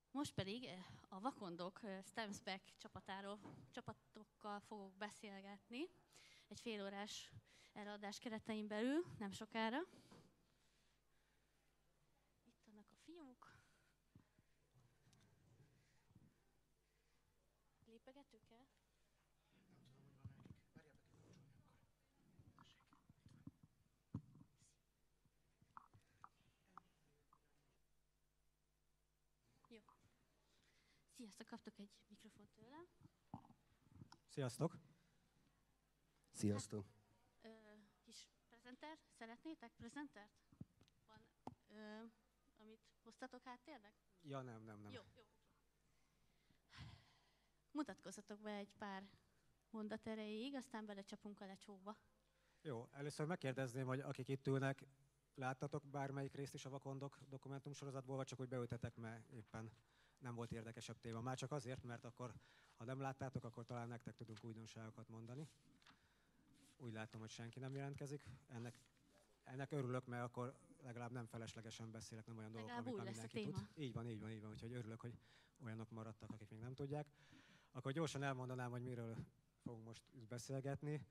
Most pedig a Vakondok Stamsback csapatokkal fogok beszélgetni egy félórás előadás keretein belül, nem sokára. Itt vannak a fiúk. Lépegető kell? Nem tudom, hogy van egyik. Várjál, be kell kapcsolni akkor. Jó. Sziasztok, kaptok egy mikrofont tőlem. Sziasztok! Sziasztok! Kis prezenter, szeretnétek prezentert? Van, amit hoztatok háttérnek? Ja, nem. Jó. Mutatkozzatok be egy pár mondat erejéig, aztán belecsapunk a lecsóba. Jó, először megkérdezném, hogy akik itt ülnek, láttatok bármelyik részt is a Vakondok dokumentumsorozatból, vagy csak úgy beültetek, mert éppen nem volt érdekesebb téma. Már csak azért, mert akkor, ha nem láttátok, akkor talán nektek tudunk újdonságokat mondani. Úgy látom, hogy senki nem jelentkezik. Ennek örülök, mert akkor legalább nem feleslegesen beszélek, nem olyan dolgok, amiket mindenki tud. Így van. Úgyhogy örülök, hogy olyanok maradtak, akik még nem tudják. Akkor gyorsan elmondanám, hogy miről fogunk most beszélgetni.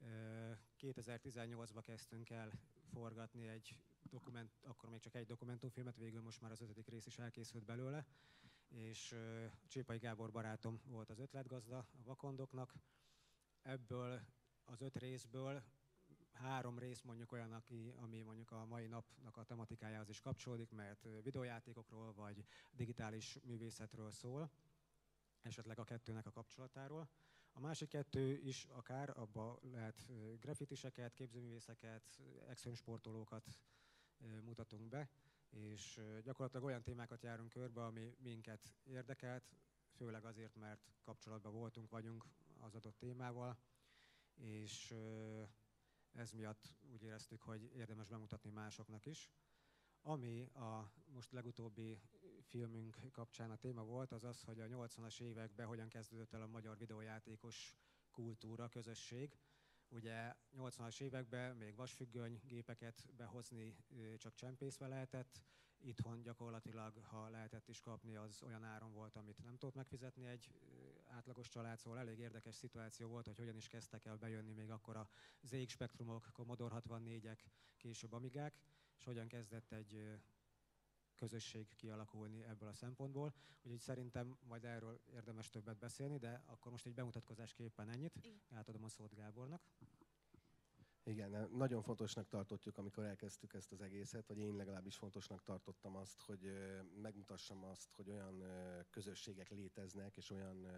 2018-ban kezdtünk el forgatni akkor még csak egy dokumentumfilmet, végül most már az 5. rész is elkészült belőle, és Csépai Gábor barátom volt az ötletgazda a Vakondoknak. Ebből az 5 részből 3 rész mondjuk olyan, ami mondjuk a mai napnak a tematikájához is kapcsolódik, mert videójátékokról vagy digitális művészetről szól, esetleg a kettőnek a kapcsolatáról. A másik 2 is akár, abba lehet graffitiseket, képzőművészeket, extrém sportolókat mutatunk be, és gyakorlatilag olyan témákat járunk körbe, ami minket érdekelt, főleg azért, mert kapcsolatban vagyunk az adott témával, és ez miatt úgy éreztük, hogy érdemes bemutatni másoknak is. Ami a most legutóbbi filmünk kapcsán a téma volt, az az, hogy a 80-as években hogyan kezdődött el a magyar videójátékos kultúra, közösség. Ugye 80-as években még vasfüggöny gépeket behozni csak csempészve lehetett. Itthon gyakorlatilag, ha lehetett is kapni, az olyan áron volt, amit nem tudott megfizetni egy átlagos család, szóval elég érdekes szituáció volt, hogy hogyan is kezdtek el bejönni még akkor a ZX Spectrumok, Commodore 64-ek, később Amigák, és hogyan kezdett egy közösség kialakulni ebből a szempontból. Úgyhogy szerintem majd erről érdemes többet beszélni, de akkor most egy bemutatkozásképpen ennyit. Átadom a szót Gábornak. Igen, nagyon fontosnak tartottuk, amikor elkezdtük ezt az egészet, vagy én legalábbis fontosnak tartottam azt, hogy megmutassam azt, hogy olyan közösségek léteznek, és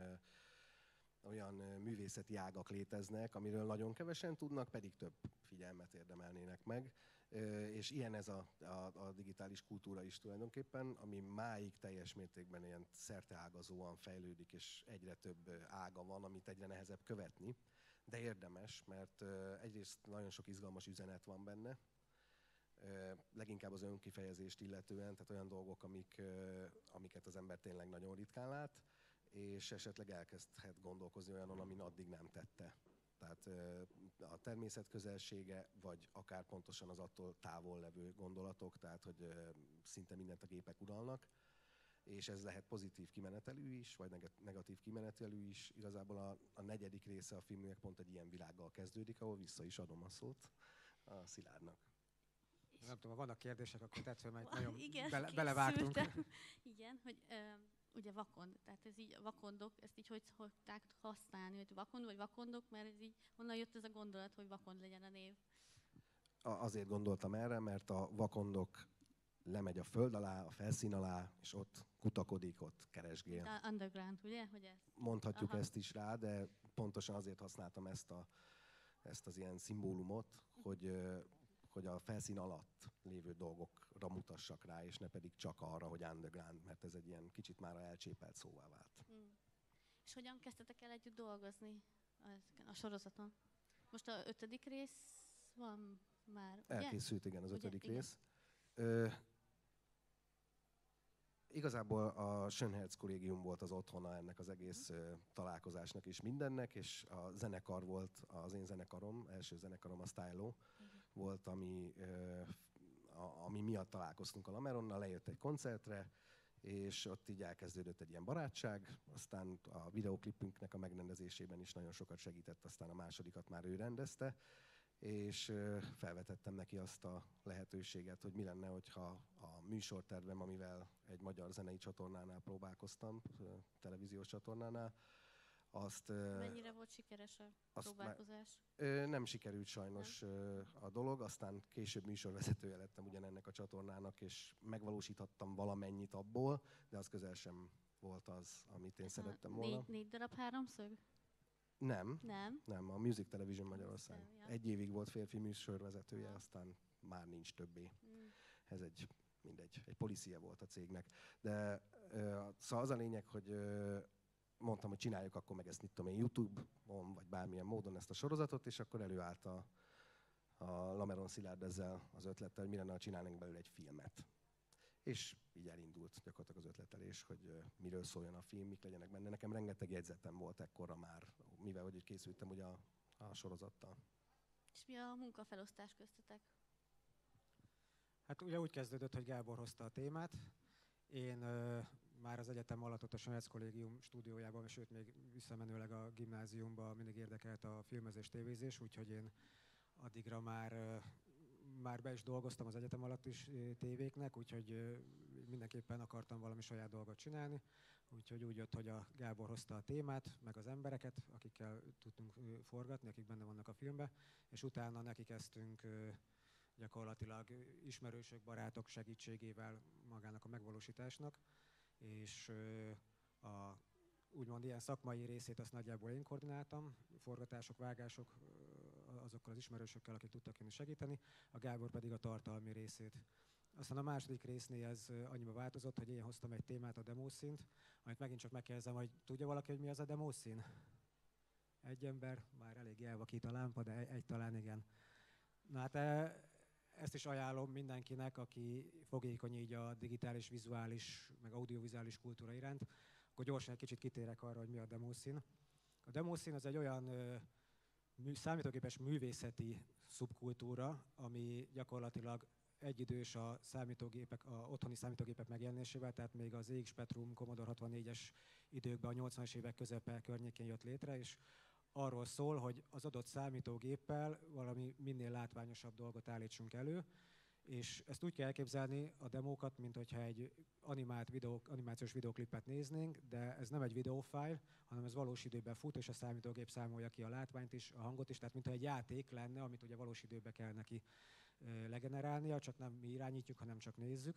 olyan művészeti ágak léteznek, amiről nagyon kevesen tudnak, pedig több figyelmet érdemelnének meg. És ilyen ez a digitális kultúra is tulajdonképpen, ami máig teljes mértékben ilyen szerteágazóan fejlődik, és egyre több ága van, amit egyre nehezebb követni. De érdemes, mert egyrészt nagyon sok izgalmas üzenet van benne, leginkább az önkifejezést illetően, tehát olyan dolgok, amiket az ember tényleg nagyon ritkán lát, és esetleg elkezdhet gondolkozni olyanon, amin addig nem tette. Tehát a természet közelsége, vagy akár pontosan az attól távol levő gondolatok, tehát hogy szinte mindent a gépek uralnak, és ez lehet pozitív kimenetelű is, vagy negatív kimenetelű is. Igazából a 4. része a filmnek pont egy ilyen világgal kezdődik, ahol vissza is adom a szót a Szilárdnak. Nem tudom, ha vannak kérdések, akkor tetsző, mert nagyon belevágtunk. Igen, hogy ugye vakond, tehát ez így a vakondok, ezt így hogy szokták használni, hogy vakond vagy vakondok, mert ez így, honnan jött ez a gondolat, hogy vakond legyen a név? Azért gondoltam erre, mert a vakondok lemegy a föld alá, a felszín alá, és ott kutakodik, ott keresgél. Underground, ugye? Hogy ez? Mondhatjuk ezt is rá, de pontosan azért használtam ezt az ilyen szimbólumot, hogy a felszín alatt lévő dolgokra mutassak rá, és ne pedig csak arra, hogy underground, mert ez egy ilyen kicsit már elcsépelt szóvá vált. És hogyan kezdtetek el együtt dolgozni a sorozaton? Most a 5. rész van már, ugye? Elkészült, igen, az 5. rész. Igazából a Schönherz kollégium volt az otthona ennek az egész találkozásnak és mindennek, és a zenekar volt, az én zenekarom, első zenekarom, a Stylo volt, ami miatt találkoztunk a Lameronnal, lejött egy koncertre, és ott így elkezdődött egy ilyen barátság, aztán a videóklipünknek a megrendezésében is nagyon sokat segített, aztán a másodikat már ő rendezte, és felvetettem neki azt a lehetőséget, hogy mi lenne, hogyha a műsortervem, amivel egy magyar zenei csatornánál próbálkoztam, televíziós csatornánál, azt... Mennyire volt sikeres a próbálkozás? Nem sikerült sajnos a dolog, aztán később műsorvezetője lettem ugyanennek a csatornának, és megvalósíthattam valamennyit abból, de az közel sem volt az, amit én szerettem volna. 4 darab háromszög? Nem. Nem? Nem, a Music Television Magyarország. Ja. 1 évig volt férfi műsorvezetője, aztán már nincs többé. Ez egy policia volt a cégnek. De szóval az a lényeg, hogy mondtam, hogy csináljuk akkor meg ezt, mit tudom én, YouTube-on, vagy bármilyen módon ezt a sorozatot, és akkor előállt a Lameron Szilárd ezzel az ötlettel, hogy mi lenne, ha csinálnánk belőle egy filmet. És így elindult gyakorlatilag az ötletelés, hogy miről szóljon a film, mik legyenek benne. Nekem rengeteg jegyzetem volt ekkorra már, mivel hogy készültem ugye a sorozattal. És mi a munkafelosztás köztetek? Hát ugye úgy kezdődött, hogy Gábor hozta a témát. Én már az egyetem alatt ott a Svájc Kollégium stúdiójában, sőt még visszamenőleg a gimnáziumban mindig érdekelt a filmezés, tévézés, úgyhogy én addigra már be is dolgoztam az egyetem alatt is tévéknek, úgyhogy mindenképpen akartam valami saját dolgot csinálni. Úgyhogy úgy jött, hogy a Gábor hozta a témát, meg az embereket, akikkel tudtunk forgatni, akik benne vannak a filmben, és utána neki kezdtünk gyakorlatilag ismerősök, barátok segítségével magának a megvalósításnak, és úgymond ilyen szakmai részét azt nagyjából én koordináltam, forgatások, vágások azokkal az ismerősökkel, akik tudtak jönni segíteni, a Gábor pedig a tartalmi részét. Aztán a második résznél ez annyiba változott, hogy én hoztam egy témát, a demószínt, amit megint csak megkérdezem, hogy tudja valaki, hogy mi az a demószín? Egy ember, már elég elvakít a lámpa, de egy talán igen. Na hát ezt is ajánlom mindenkinek, aki fogékony így a digitális, vizuális, meg audiovizuális kultúra iránt, akkor gyorsan egy kicsit kitérek arra, hogy mi a demószín. A demószín az egy olyan számítógépes művészeti szubkultúra, ami gyakorlatilag egyidős a otthoni számítógépek megjelenésével, tehát még az ZX Spectrum Commodore 64-es időkben, a 80-as évek közepe környékén jött létre, és arról szól, hogy az adott számítógéppel valami minél látványosabb dolgot állítsunk elő, és ezt úgy kell elképzelni a demókat, mint hogyha egy animációs videóklipet néznénk, de ez nem egy videófájl, hanem ez valós időben fut, és a számítógép számolja ki a látványt is, a hangot is, tehát mintha egy játék lenne, amit ugye valós időben kell neki legenerálnia, csak nem mi irányítjuk, hanem csak nézzük.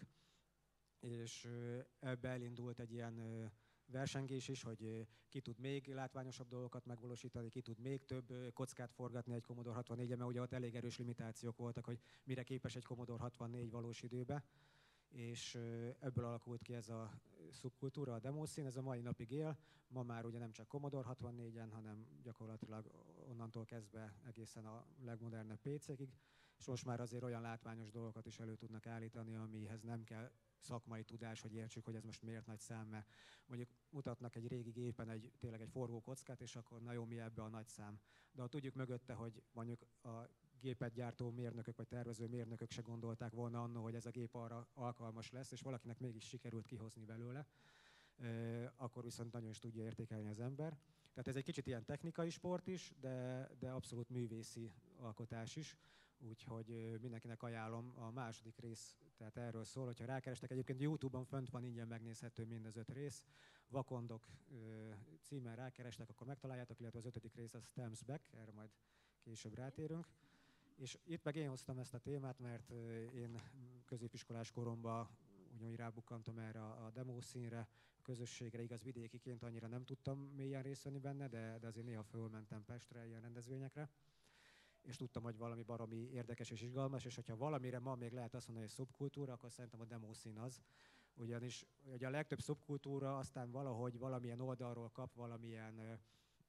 És ebbe elindult egy ilyen versengés is, hogy ki tud még látványosabb dolgokat megvalósítani, ki tud még több kockát forgatni egy Commodore 64-en, mert ugye ott elég erős limitációk voltak, hogy mire képes egy Commodore 64 valós időbe. És ebből alakult ki ez a szubkultúra, a demószín, ez a mai napig él. Ma már ugye nem csak Commodore 64-en, hanem gyakorlatilag onnantól kezdve egészen a legmodernebb PC-kig, és most már azért olyan látványos dolgokat is elő tudnak állítani, amihez nem kell szakmai tudás, hogy értsük, hogy ez most miért nagy szám, mert mondjuk mutatnak egy régi gépen tényleg egy forgó kockát, és akkor na jó, mi ebbe a nagy szám. De ha tudjuk mögötte, hogy mondjuk a gépet gyártó mérnökök vagy tervező mérnökök se gondolták volna anno, hogy ez a gép arra alkalmas lesz, és valakinek mégis sikerült kihozni belőle, akkor viszont nagyon is tudja értékelni az ember. Tehát ez egy kicsit ilyen technikai sport is, de abszolút művészi alkotás is. Úgyhogy mindenkinek ajánlom, a második rész, tehát erről szól, hogyha rákerestek, egyébként YouTube-on fönt van, ingyen megnézhető mind az 5 rész. Vakondok címen rákerestek, akkor megtaláljátok, illetve az 5. rész az Stems Back, erre majd később rátérünk. És itt meg én hoztam ezt a témát, mert én középiskolás koromban ugyanúgy rábukkantam erre a demószínre, a közösségre, igaz vidékiként annyira nem tudtam mélyen részt venni benne, de azért néha fölmentem Pestre ilyen rendezvényekre. És tudtam, hogy valami baromi érdekes és izgalmas, és hogyha valamire ma még lehet azt mondani, hogy szubkultúra, akkor szerintem a demószín az. Ugyanis ugye a legtöbb szubkultúra aztán valahogy valamilyen oldalról kap valamilyen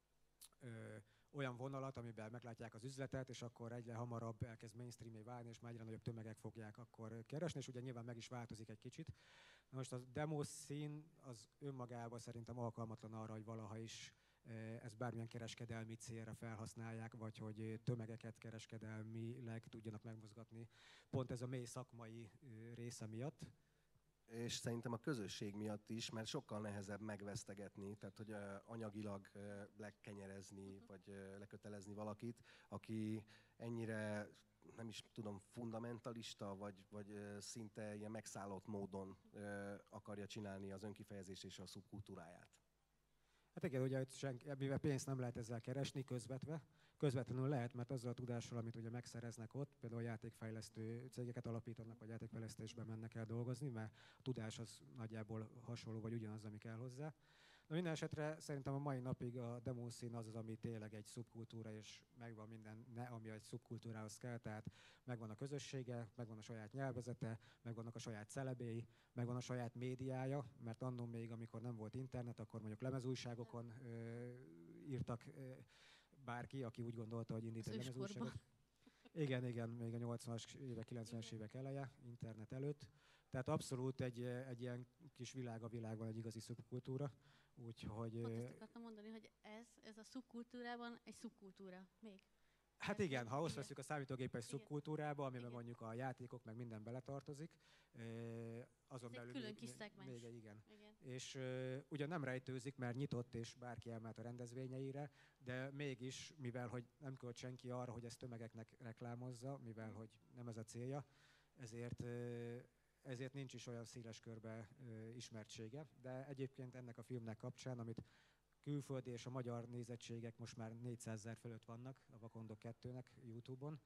olyan vonalat, amiben meglátják az üzletet, és akkor egyre hamarabb elkezd mainstreamé válni, és már egyre nagyobb tömegek fogják akkor keresni, és ugye nyilván meg is változik egy kicsit. Na most a demószín az önmagában szerintem alkalmatlan arra, hogy valaha is ezt bármilyen kereskedelmi célra felhasználják, vagy hogy tömegeket kereskedelmileg tudjanak megmozgatni. Pont ez a mély szakmai része miatt. és szerintem a közösség miatt is, mert sokkal nehezebb megvesztegetni, tehát hogy anyagilag lekenyerezni, vagy lekötelezni valakit, aki ennyire, nem is tudom, fundamentalista, vagy szinte ilyen megszállott módon akarja csinálni az önkifejezést és a szubkultúráját. Hát igen, ugye mivel pénzt nem lehet ezzel keresni közvetlenül lehet, mert azzal a tudással, amit ugye megszereznek ott, például játékfejlesztő cégeket alapítanak, vagy játékfejlesztésben mennek el dolgozni, mert a tudás az nagyjából hasonló, vagy ugyanaz, ami kell hozzá. De minden esetre szerintem a mai napig a demo szín az, ami tényleg egy szubkultúra, és megvan minden, ami egy szubkultúrához kell, tehát megvan a közössége, megvan a saját nyelvezete, megvannak a saját celebéi, megvan a saját médiája, mert annó még, amikor nem volt internet, akkor mondjuk lemezújságokon írtak bárki, aki úgy gondolta, hogy indít egy lemezújságot. Igen, még a 80-as évek, 90-es évek eleje, internet előtt. Tehát abszolút egy ilyen kis világ a világban, egy igazi szubkultúra. Úgyhogy... Pont azt akartam mondani, hogy ez a szubkultúrában egy szubkultúra még. Hát igen, ha azt veszük a számítógépes Igen. szubkultúrába, amiben Igen. mondjuk a játékok, meg minden beletartozik, azon Ez belül egy külön kis szegmens. még igen. Igen. És ugyan nem rejtőzik, mert nyitott, és bárki elmehet a rendezvényeire, de mégis, mivel hogy nem költ senki arra, hogy ezt tömegeknek reklámozza, mivel hogy nem ez a célja, ezért nincs is olyan széles körbe ismertsége. De egyébként ennek a filmnek kapcsán, amit külföldi és a magyar nézettségek most már 400 000 fölött vannak a Vakondok 2-nek YouTube-on.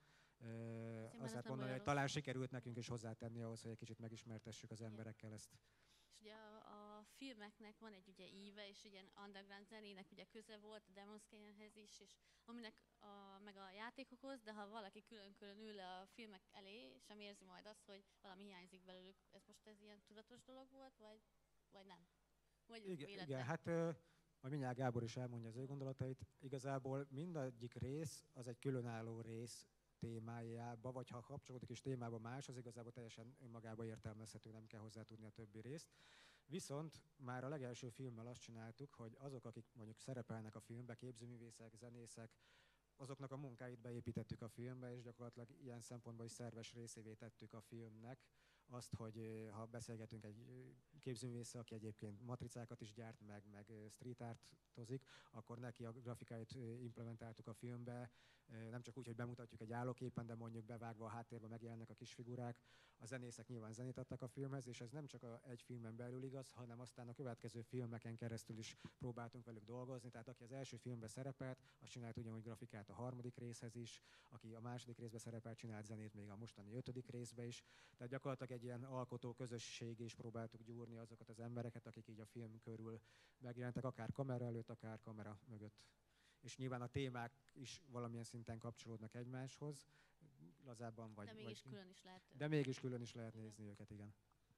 Azt lehet mondani, hogy talán sikerült nekünk is hozzátenni ahhoz, hogy egy kicsit megismertessük az emberekkel ezt. És ugye a filmeknek van egy ugye íve, és ugye underground zenének ugye köze volt a Demon Scale-hez is, és aminek meg a játékokhoz, de ha valaki külön-külön ül le a filmek elé, és nem érzi majd azt, hogy valami hiányzik belőlük, ez ilyen tudatos dolog volt, vagy nem? Vagy Igen, hát majd mindjárt Gábor is elmondja az ő gondolatait. Igazából mindegyik rész az egy különálló rész témájába, vagy ha kapcsolódik is témába más, az igazából teljesen önmagába értelmezhető, nem kell hozzá tudni a többi részt. Viszont már a legelső filmmel azt csináltuk, hogy azok, akik mondjuk szerepelnek a filmbe, képzőművészek, zenészek, azoknak a munkáit beépítettük a filmbe, és gyakorlatilag ilyen szempontból is szerves részévé tettük a filmnek azt, hogy ha beszélgetünk egy képzőművésszel, aki egyébként matricákat is gyárt, meg street artozik, akkor neki a grafikáit implementáltuk a filmbe, nem csak úgy, hogy bemutatjuk egy állóképen, de mondjuk bevágva a háttérben megjelennek a kis figurák. A zenészek nyilván zenét adtak a filmhez, és ez nem csak egy filmen belül igaz, hanem aztán a következő filmeken keresztül is próbáltunk velük dolgozni. Tehát aki az első filmben szerepelt, az csinált ugyanúgy grafikát a harmadik részhez is, aki a második részben szerepelt, csinált zenét még a mostani 5. részbe is. Tehát gyakorlatilag egy ilyen alkotó közösség is próbáltuk gyúrni azokat az embereket, akik így a film körül megjelentek, akár kamera előtt, akár kamera mögött. És nyilván a témák is valamilyen szinten kapcsolódnak egymáshoz, lazábban vagy... De mégis külön is lehet. De mégis külön is lehet nézni őket, igen.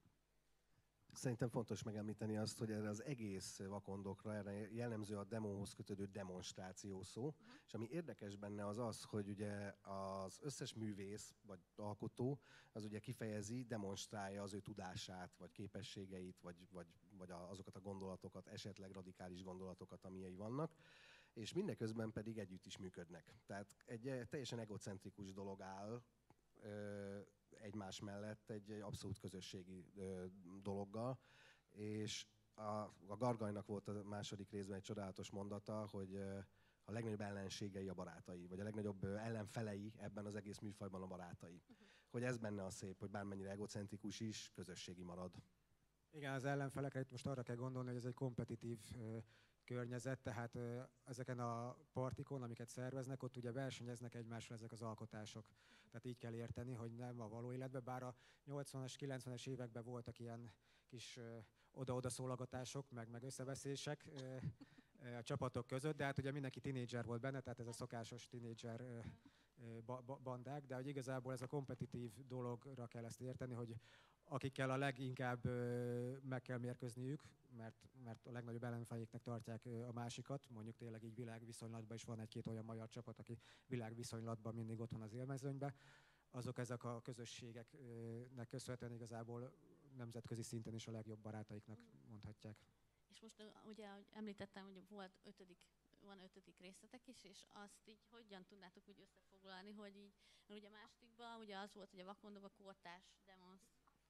Szerintem fontos megemlíteni azt, hogy erre az egész vakondokra erre jellemző a demóhoz kötődő demonstráció szó, és ami érdekes benne az az, hogy ugye az összes művész vagy alkotó az ugye kifejezi, demonstrálja az ő tudását, vagy képességeit, vagy azokat a gondolatokat, esetleg radikális gondolatokat, amilyei vannak, és mindeközben pedig együtt is működnek. Tehát egy teljesen egocentrikus dolog áll egymás mellett egy abszolút közösségi dologgal, és a Gargajnak volt a második részben egy csodálatos mondata, hogy a legnagyobb ellenségei a barátai, vagy a legnagyobb ellenfelei ebben az egész műfajban a barátai. Hogy ez benne a szép, hogy bármennyire egocentrikus is, közösségi marad. Igen, az ellenfelekre itt most arra kell gondolni, hogy ez egy kompetitív környezet, tehát ezeken a partikon, amiket szerveznek, ott ugye versenyeznek egymással ezek az alkotások. Tehát így kell érteni, hogy nem a való életben, bár a 80-as, 90-es években voltak ilyen kis oda-oda szólogatások, meg összeveszések a csapatok között, de hát ugye mindenki tinédzser volt benne, tehát ez a szokásos tinédzser bandák, de hogy igazából ez a kompetitív dologra kell ezt érteni, hogy akikkel a leginkább meg kell mérkőzniük, mert a legnagyobb ellenfejéknek tartják a másikat, mondjuk tényleg így világviszonylatban is van egy-két olyan magyar csapat, aki világviszonylatban mindig ott van az élmezőnyben, ezek a közösségeknek köszönhetően igazából nemzetközi szinten is a legjobb barátaiknak mondhatják. És most ugye, ahogy említettem, hogy van ötödik részletek is, és azt így hogyan tudnátok úgy összefoglalni, hogy így, mert ugye a másodikban ugye az volt, hogy a vakondok a kortárs demons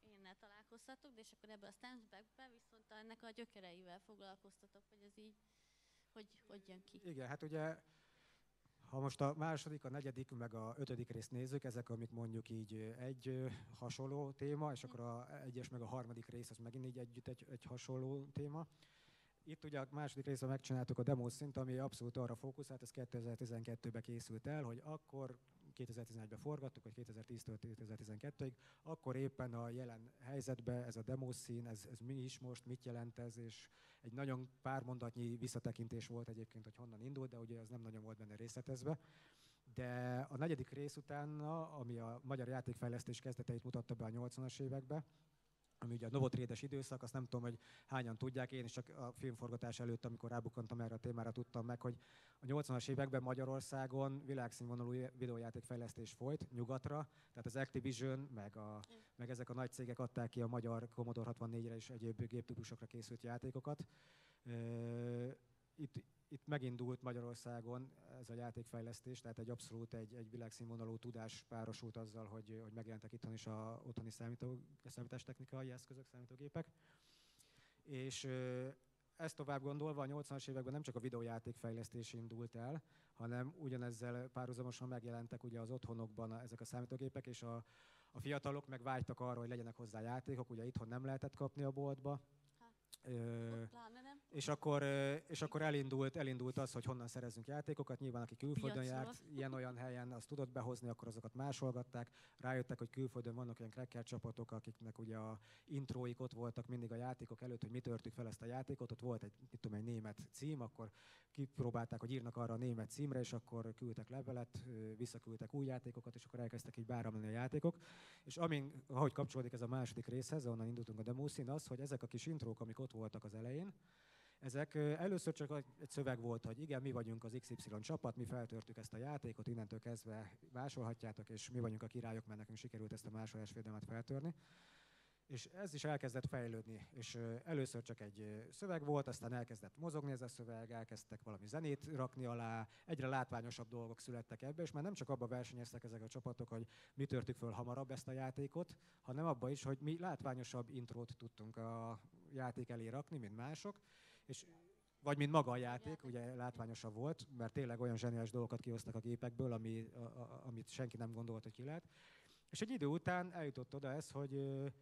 énnel találkoztatok, de és akkor ebbe a Stamps Back-be viszont ennek a gyökereivel foglalkoztatok, hogy ez így, hogy jön ki. Igen, hát ugye, ha most a második, a negyedik, meg a ötödik részt nézzük, ezek, amik mondjuk így egy hasonló téma, és akkor a egyes, meg a harmadik rész, az megint így együtt egy hasonló téma. Itt ugye a második részben megcsináltuk a demószint, ami abszolút arra fókuszált, ez 2012-ben készült el, hogy akkor 2011-ben forgattuk, vagy 2010-től 2012-ig, akkor éppen a jelen helyzetben ez a demószín, ez mi is most, mit jelent ez, és egy nagyon pár mondatnyi visszatekintés volt egyébként, hogy honnan indult, de ugye az nem nagyon volt benne részletezve. De a negyedik rész utána, ami a magyar játékfejlesztés kezdeteit mutatta be a 80-as években, ami ugye a Novotrédes időszak, azt nem tudom, hogy hányan tudják, én is csak a filmforgatás előtt, amikor rábukkantam erre a témára, tudtam meg, hogy a 80-as években Magyarországon világszínvonalú videójátékfejlesztés folyt nyugatra, tehát az Activision, meg ezek a nagy cégek adták ki a magyar Commodore 64-re és egyéb géptípusokra készült játékokat. Itt megindult Magyarországon ez a játékfejlesztés, tehát egy abszolút egy világszínvonalú tudás párosult azzal, hogy megjelentek itthon is a otthoni számítástechnikai eszközök, számítógépek. És ezt tovább gondolva a 80-as években nem csak a videójátékfejlesztés indult el, hanem ugyanezzel párhuzamosan megjelentek ugye az otthonokban ezek a számítógépek, és a fiatalok meg vágytak arra, hogy legyenek hozzá játékok, ugye itthon nem lehetett kapni a boltba. És akkor elindult az, hogy honnan szerezzünk játékokat. Nyilván aki külföldön járt, ilyen-olyan helyen, azt tudott behozni, akkor azokat másolgatták. Rájöttek, hogy külföldön vannak olyan cracker csapatok, akiknek ugye a intróik ott voltak mindig a játékok előtt, hogy mi törtük fel ezt a játékot. Ott volt egy német cím, akkor kipróbálták, hogy írnak arra a német címre, és akkor küldtek levelet, visszaküldtek új játékokat, és akkor elkezdtek így beáramlani a játékok. És ahogy kapcsolódik ez a második részhez, onnan indultunk a demószín, az, hogy ezek a kis intrók, amik ott voltak az elején, ezek először csak egy szöveg volt, hogy igen, mi vagyunk az XY csapat, mi feltörtük ezt a játékot, innentől kezdve másolhatjátok, és mi vagyunk a királyok, mert nekünk sikerült ezt a másolásvédelmet feltörni. És ez is elkezdett fejlődni, és először csak egy szöveg volt, aztán elkezdett mozogni ez a szöveg, elkezdtek valami zenét rakni alá, egyre látványosabb dolgok születtek ebbe, és már nem csak abba versenyeztek ezek a csapatok, hogy mi törtük föl hamarabb ezt a játékot, hanem abba is, hogy mi látványosabb intrót tudtunk a játék elé rakni, mint mások, és vagy mint maga a játék, ugye látványosabb volt, mert tényleg olyan zseniális dolgokat kihoztak a gépekből, amit senki nem gondolt, hogy ki lehet. És egy idő után eljutott oda ez, hogy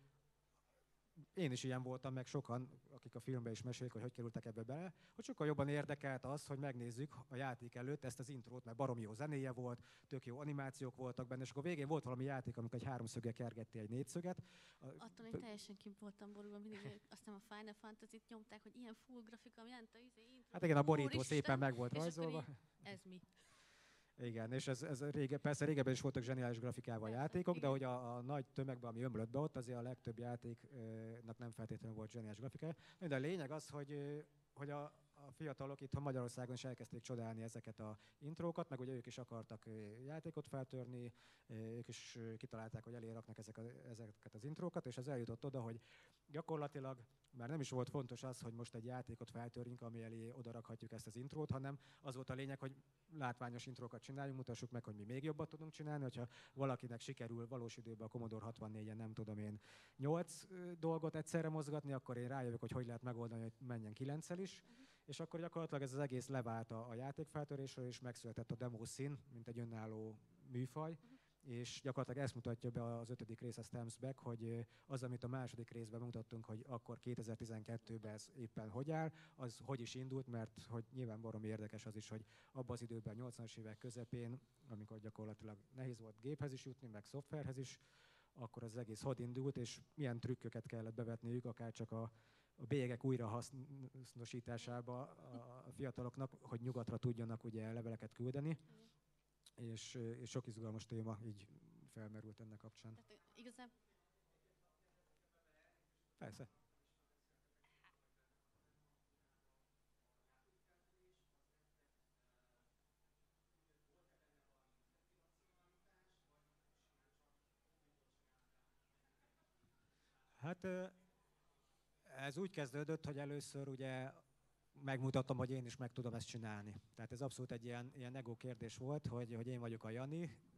én is ilyen voltam, meg sokan, akik a filmben is mesélik, hogy kerültek ebbe bele, hogy sokkal jobban érdekelt az, hogy megnézzük a játék előtt ezt az intrót, mert baromi jó zenéje volt, tök jó animációk voltak benne, és akkor végén volt valami játék, amikor egy háromszöggel kergette egy négyszöget. Attól én teljesen ki voltam borulva, mindig aztán a Final Fantasy-t nyomták, hogy ilyen full grafika, milyen a intro. Hát igen, a borító szépen meg volt rajzolva. Ez mi? Igen, és persze régebben is voltak zseniális grafikával a játékok, de hogy a nagy tömegben, ami ömlött be ott, azért a legtöbb játéknak nem feltétlenül volt zseniális grafikája. De a lényeg az, hogy a fiatalok itt Magyarországon is elkezdték csodálni ezeket a intrókat, meg ugye ők is akartak játékot feltörni, ők is kitalálták, hogy elé raknak ezeket az intrókat, és az eljutott oda, hogy gyakorlatilag már nem is volt fontos az, hogy most egy játékot feltörjünk, ami elé odarakhatjuk ezt az intrót, hanem az volt a lényeg, hogy látványos intrókat csináljunk, mutassuk meg, hogy mi még jobbat tudunk csinálni, hogyha valakinek sikerül valós időben a Commodore 64-en, nem tudom én, 8 dolgot egyszerre mozgatni, akkor én rájövök, hogy lehet megoldani, hogy menjen 9-el is, és akkor gyakorlatilag ez az egész levált a játékfeltörésről, és megszületett a demószín, mint egy önálló műfaj, és gyakorlatilag ezt mutatja be az 5. rész, a Stamps Back, hogy az, amit a második részben mutattunk, hogy akkor 2012-ben ez éppen hogy áll, az hogy is indult, mert hogy nyilván baromi érdekes az is, hogy abban az időben, 80-as évek közepén, amikor gyakorlatilag nehéz volt géphez is jutni, meg szoftverhez is, akkor az egész hogy indult, és milyen trükköket kellett bevetniük, akár csak a bélyegek újrahasznosításába a fiataloknak, hogy nyugatra tudjanak ugye leveleket küldeni, és sok izgalmas téma így felmerült ennek kapcsán. Tehát igazán... Persze. Hát ez úgy kezdődött, hogy először ugye megmutattam, hogy én is meg tudom ezt csinálni. Tehát ez abszolút egy ilyen ego kérdés volt, hogy én vagyok a Jani,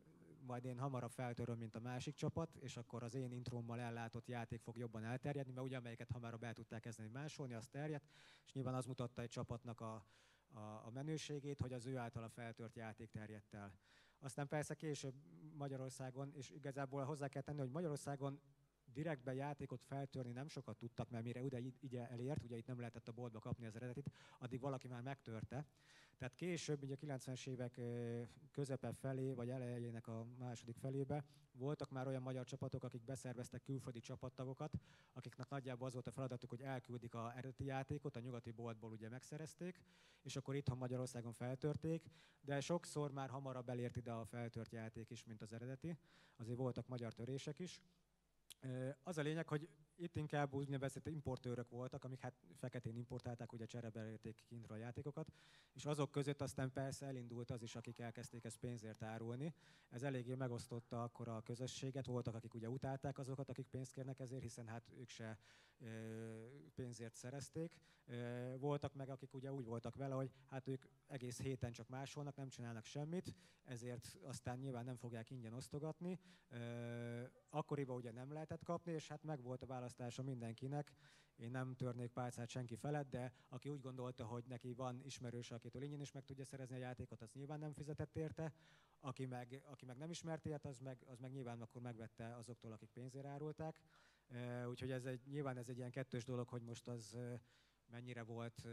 majd én hamarabb feltöröm, mint a másik csapat, és akkor az én intrómmal ellátott játék fog jobban elterjedni, mert ugye amelyiket hamarabb el tudták kezdeni másolni, az terjedt, és nyilván az mutatta egy csapatnak a menőségét, hogy az ő általa feltört játék terjedt el. Aztán persze később Magyarországon, és igazából hozzá kell tenni, hogy Magyarországon direktben játékot feltörni nem sokat tudtak, mert mire ide elért, ugye itt nem lehetett a boltba kapni az eredetit, addig valaki már megtörte. Tehát később, ugye a 90-es évek közepe felé, vagy elejének a második felébe voltak már olyan magyar csapatok, akik beszerveztek külföldi csapattagokat, akiknek nagyjából az volt a feladatuk, hogy elküldik az eredeti játékot, a nyugati boltból ugye megszerezték, és akkor itthon Magyarországon feltörték, de sokszor már hamarabb elért ide a feltört játék is, mint az eredeti. Azért voltak magyar törések is. Az a lényeg, hogy itt inkább úgynevezett importőrök voltak, amik hát feketén importálták, ugye cserébe érték kintről a játékokat, és azok között aztán persze elindult az is, akik elkezdték ezt pénzért árulni. Ez eléggé megosztotta akkor a közösséget, voltak, akik ugye utálták azokat, akik pénzt kérnek ezért, hiszen hát ők se pénzért szerezték. Voltak meg, akik ugye úgy voltak vele, hogy hát ők egész héten csak másolnak, nem csinálnak semmit, ezért aztán nyilván nem fogják ingyen osztogatni. Akkoriban ugye nem lehetett kapni, és hát meg volt a választása mindenkinek. Én nem törnék pálcát senki felett, de aki úgy gondolta, hogy neki van ismerős, akitől ingyen is meg tudja szerezni a játékot, az nyilván nem fizetett érte. Aki meg nem ismert ilyet, az meg nyilván akkor megvette azoktól, akik pénzért árulták. Úgyhogy nyilván ez egy ilyen kettős dolog, hogy most az mennyire volt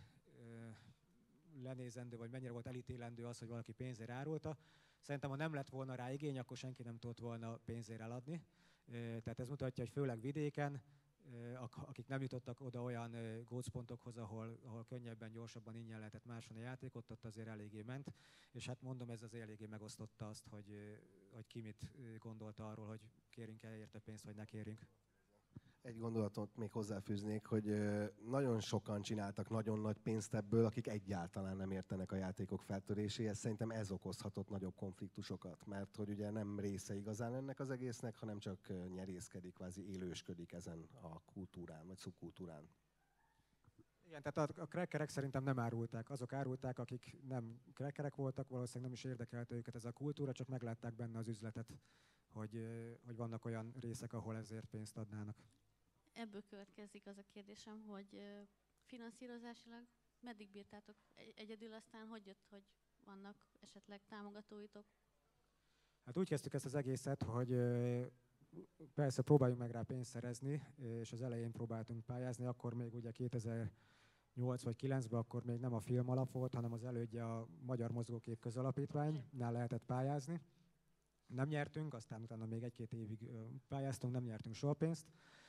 lenézendő, vagy mennyire volt elítélendő az, hogy valaki pénzért árulta. Szerintem, ha nem lett volna rá igény, akkor senki nem tudott volna pénzért eladni. Tehát ez mutatja, hogy főleg vidéken, akik nem jutottak oda olyan gócpontokhoz, ahol könnyebben, gyorsabban ingyen lehetett másolni a játékot, ott azért eléggé ment. És hát mondom, ez az eléggé megosztotta azt, hogy ki mit gondolta arról, hogy kérünk el érte pénzt, vagy ne kérjünk. Egy gondolatot még hozzáfűznék, hogy nagyon sokan csináltak nagyon nagy pénzt ebből, akik egyáltalán nem értenek a játékok feltöréséhez. Szerintem ez okozhatott nagyobb konfliktusokat, mert hogy ugye nem része igazán ennek az egésznek, hanem csak nyerészkedik, kvázi élősködik ezen a kultúrán, vagy szubkultúrán. Igen, tehát a crackerek szerintem nem árulták. Azok árulták, akik nem crackerek voltak, valószínűleg nem is érdekelte őket ez a kultúra, csak meglátták benne az üzletet, hogy vannak olyan részek, ahol ezért pénzt adnának. Ebből következik az a kérdésem, hogy finanszírozásilag meddig bírtátok egyedül, aztán hogy jött, hogy vannak esetleg támogatóitok? Hát úgy kezdtük ezt az egészet, hogy persze próbáljunk meg rá pénzt szerezni, és az elején próbáltunk pályázni, akkor még ugye 2008 vagy 2009-ben akkor még nem a Film Alap volt, hanem az elődje a Magyar Mozgókép Közalapítványnál lehetett pályázni. Nem nyertünk, aztán utána még egy-két évig pályáztunk, nem nyertünk soha pénzt.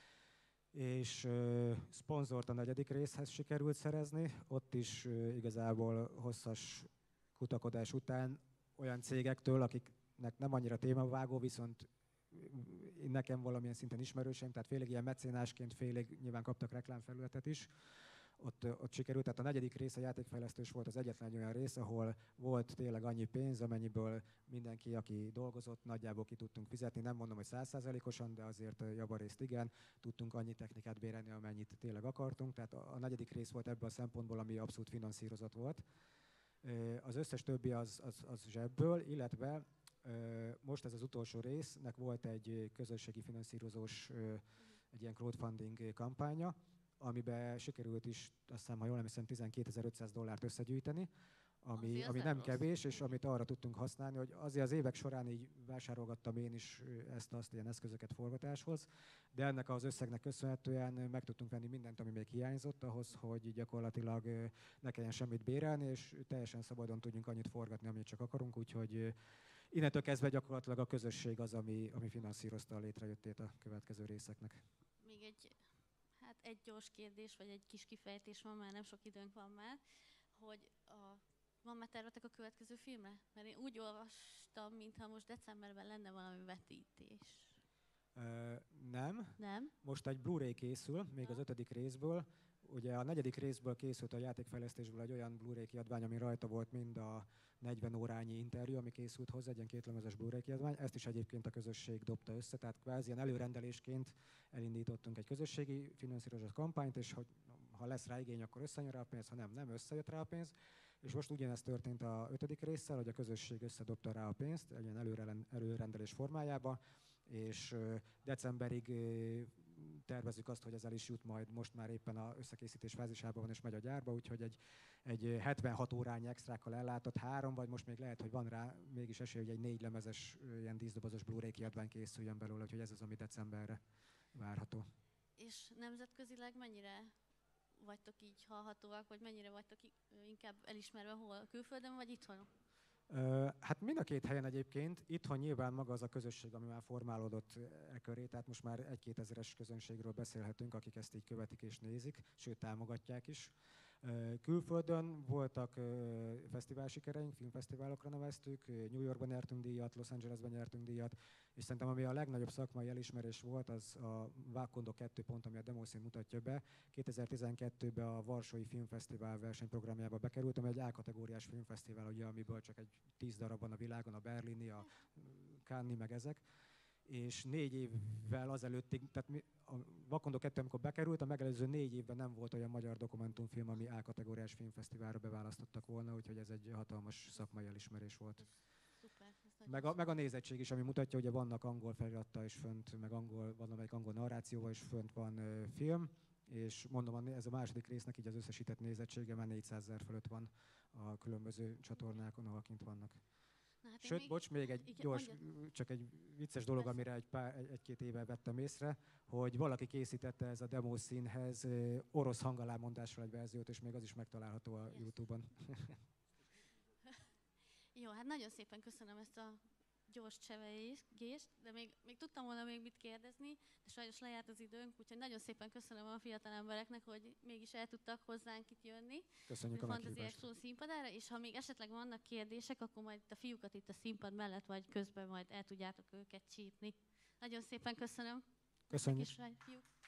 És szponzort a negyedik részhez sikerült szerezni, ott is igazából hosszas kutakodás után olyan cégektől, akiknek nem annyira témavágó, viszont nekem valamilyen szinten ismerőseim, tehát félig ilyen mecénásként, félig nyilván kaptak reklámfelületet is. Ott sikerült, tehát a negyedik rész, a játékfejlesztős volt az egyetlen olyan rész, ahol volt tényleg annyi pénz, amennyiből mindenki, aki dolgozott, nagyjából ki tudtunk fizetni. Nem mondom, hogy 100%-osan, de azért javarészt igen, tudtunk annyi technikát bérelni, amennyit tényleg akartunk. Tehát a negyedik rész volt ebből a szempontból, ami abszolút finanszírozott volt. Az összes többi az zsebből, illetve most ez az utolsó résznek volt egy közösségi finanszírozós, egy ilyen crowdfunding kampánya, amiben sikerült is, azt hiszem, ha jól emlékszem, $12,500 összegyűjteni, ami nem kevés, és amit arra tudtunk használni, hogy azért az évek során így vásárolgattam én is ezt-azt ilyen eszközöket forgatáshoz, de ennek az összegnek köszönhetően meg tudtunk venni mindent, ami még hiányzott ahhoz, hogy gyakorlatilag ne kelljen semmit bérelni, és teljesen szabadon tudjunk annyit forgatni, amit csak akarunk, úgyhogy innentől kezdve gyakorlatilag a közösség az, ami finanszírozta a létrejöttét a következő részeknek. Még egy gyors kérdés, vagy egy kis kifejtés van, már nem sok időnk van már, hogy van már tervetek a következő filmre? Mert én úgy olvastam, mintha most decemberben lenne valami vetítés. Nem. Nem? Most egy Blu-ray készül, még az 5. részből. Ugye a 4. részből készült a játékfejlesztésből egy olyan Blu-ray kiadvány, ami rajta volt mind a 40 órányi interjú, ami készült hozzá, egy ilyen kétlemezes Blu-ray kiadvány. Ezt is egyébként a közösség dobta össze, tehát kvázi ilyen előrendelésként elindítottunk egy közösségi finanszírozott kampányt, és hogy ha lesz rá igény, akkor összejön rá a pénz, ha nem összejött rá a pénz. És most ugyanezt történt a 5. résszel, hogy a közösség összedobta rá a pénzt, egy ilyen előrendelés formájába, és decemberig tervezzük azt, hogy ez el is jut majd, most már éppen az összekészítés fázisában van és megy a gyárba, úgyhogy egy 76 órányi extrákkal ellátott 3, vagy most még lehet, hogy van rá mégis esély, hogy egy 4 lemezes ilyen 10-dobozos Blu-ray kiadvány készüljön belőle, úgyhogy ez az, ami decemberre várható. És nemzetközileg mennyire vagytok így hallhatóak, vagy mennyire vagytok inkább elismerve, hol külföldön, vagy itthon? Hát mind a két helyen egyébként. Itthon nyilván maga az a közösség, ami már formálódott e köré, tehát most már 1-2 ezeres közönségről beszélhetünk, akik ezt így követik és nézik, sőt támogatják is. Külföldön voltak fesztivál sikereink, filmfesztiválokra neveztük, New Yorkban nyertünk díjat, Los Angelesben nyertünk díjat, és szerintem ami a legnagyobb szakmai elismerés volt, az a Vákondok 2 pont, ami a demószín mutatja be. 2012-ben a Varsói Filmfesztivál versenyprogramjába bekerült, ami egy A-kategóriás filmfesztivál, ugye, amiből csak egy 10 darab van a világon, a berlini, a Cannes-i, meg ezek. És 4 évvel azelőttig, tehát a Vakondok 2, amikor bekerült, a megelőző 4 évben nem volt olyan magyar dokumentumfilm, ami A-kategóriás filmfesztiválra beválasztottak volna, úgyhogy ez egy hatalmas szakmai elismerés volt. Szuper. Meg a nézettség is, ami mutatja, hogy vannak angol felirattal is fönt, meg valamelyik angol narrációval is fönt van film, és mondom, ez a második résznek így az összesített nézettsége már 400 000 fölött van a különböző csatornákon, ahol kint vannak. Hát Sőt, bocs, még egy gyors, csak egy vicces dolog, amire egy-két éve vettem észre, hogy valaki készítette ez a demószínhez orosz hangalámondással egy verziót, és még az is megtalálható a YouTube-on. Jó, hát nagyon szépen köszönöm ezt a gyors csevegést, de még tudtam volna még mit kérdezni, de sajnos lejárt az időnk, úgyhogy nagyon szépen köszönöm a fiatal embereknek, hogy mégis el tudtak hozzánk itt jönni. Köszönjük a meghívást. Fantasy színpadára, és ha még esetleg vannak kérdések, akkor majd a fiúkat itt a színpad mellett, vagy közben majd el tudjátok őket csípni. Nagyon szépen köszönöm. Köszönjük. Fiúk.